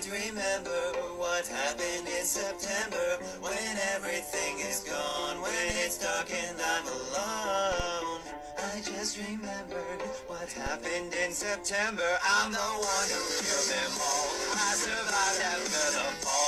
can't remember what happened in September, when everything is gone, when it's dark and I'm alone. I just remembered what happened in September. I'm the one who killed them all. I survived after the fall.